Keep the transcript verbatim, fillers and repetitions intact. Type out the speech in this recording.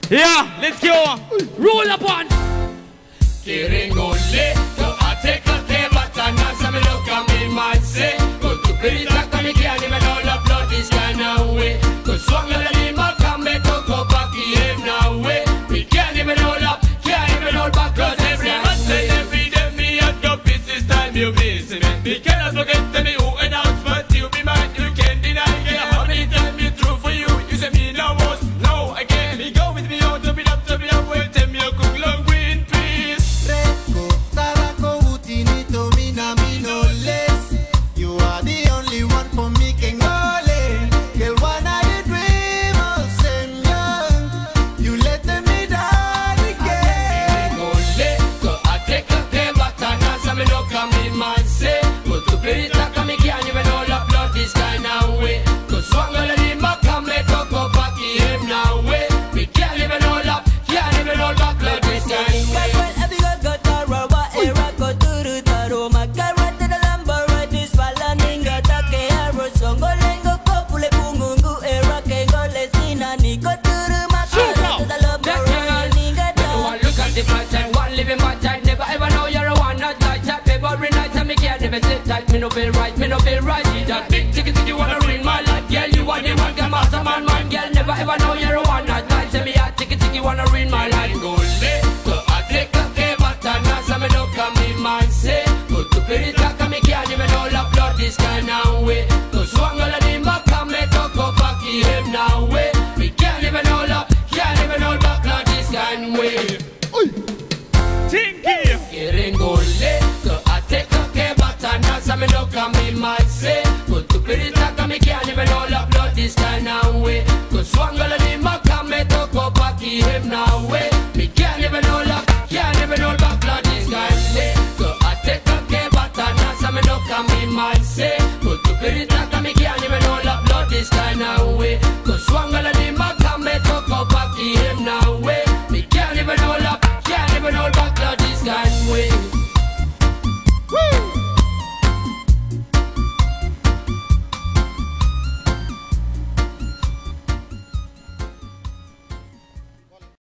Yeah, let's go. Roll upon. Kiringole, go a take a day, but I know some look at me, man say. Go to pretty black on the can't even all upload this kind of way. Go swung a little more, come back, go go back here now way. We can't even hold up, can't even hold back, cause every month and every day me at your piece this time you miss me. We cannot forget to me who announced, but you be mine, you can't deny it. How many times you true for you, you say me no was, no I can't. Me go with me out, to be up, to be up, well tell me you cook long green peace. Reco, Taraco, Utinito, Mina, Mino, Les. You are the only one for me, King Gole. Girl, one of the dreamers, same young. You let me down again. Gole, go a take a day, but I know some look at me, man say. Go to pretty black on me can't even hold up blood this kind of way. Go swung a little more, come make go go back him now way. We can't even hold up, can't even hold back blood this kind of way. Well, every God got a rubber, era go to the taro, my carrot to the lumber, right this falaninga, take a rosong, go lengo, couple pungungu, era can go lesina, nico to the macara, to the lumber, ninga. One look at the bright side, one living my time, never ever know you're a one not like that. Every night I me can't even sit tight, me no feel right, me no feel right. See that big ticket, you wanna ruin my life, girl, you want the one, get master man, man, girl, never ever know you